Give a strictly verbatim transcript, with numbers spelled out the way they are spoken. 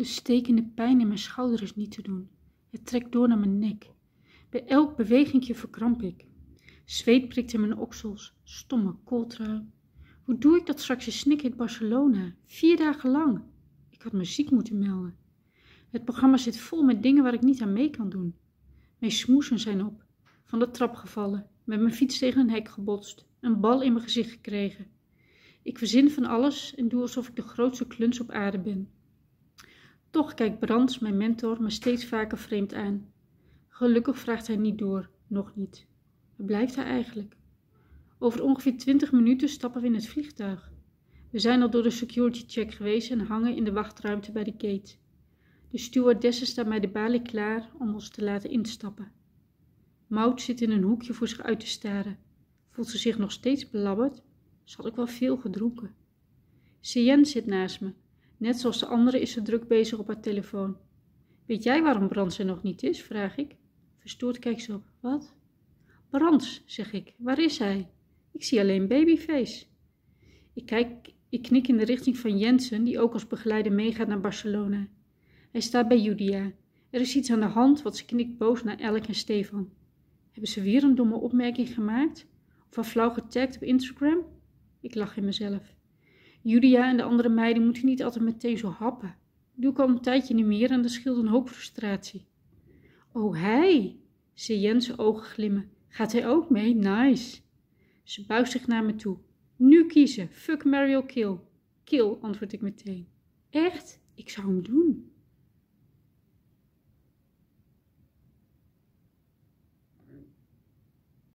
De stekende pijn in mijn schouder is niet te doen. Het trekt door naar mijn nek. Bij elk bewegingje verkramp ik. Zweet prikt in mijn oksels. Stomme kooltrui. Hoe doe ik dat straks in Snikhit Barcelona? Vier dagen lang. Ik had me ziek moeten melden. Het programma zit vol met dingen waar ik niet aan mee kan doen. Mijn smoesen zijn op. Van de trap gevallen. Met mijn fiets tegen een hek gebotst. Een bal in mijn gezicht gekregen. Ik verzin van alles en doe alsof ik de grootste kluns op aarde ben. Toch kijkt Brands, mijn mentor, me steeds vaker vreemd aan. Gelukkig vraagt hij niet door. Nog niet. Waar blijft hij eigenlijk? Over ongeveer twintig minuten stappen we in het vliegtuig. We zijn al door de security check geweest en hangen in de wachtruimte bij de gate. De stewardesse staat bij de balie klaar om ons te laten instappen. Maud zit in een hoekje voor zich uit te staren. Voelt ze zich nog steeds belabberd? Ze had ook wel veel gedronken. Sienne zit naast me. Net zoals de andere is ze druk bezig op haar telefoon. Weet jij waarom Brands er nog niet is? Vraag ik. Verstoord kijkt ze op. Wat? Brands, zeg ik. Waar is hij? Ik zie alleen Babyface. Ik, kijk, ik knik in de richting van Jensen, die ook als begeleider meegaat naar Barcelona. Hij staat bij Julia. Er is iets aan de hand, wat ze knikt boos naar Elk en Stefan. Hebben ze weer een domme opmerking gemaakt? Of een flauw getagd op Instagram? Ik lach in mezelf. Julia en de andere meiden moeten niet altijd meteen zo happen. Doe ik al een tijdje niet meer en dat scheelt een hoop frustratie. Oh, hij! Zie Jens' ogen glimmen. Gaat hij ook mee? Nice. Ze buigt zich naar me toe. Nu kiezen. Fuck, marry or kill. Kill, antwoord ik meteen. Echt? Ik zou hem doen.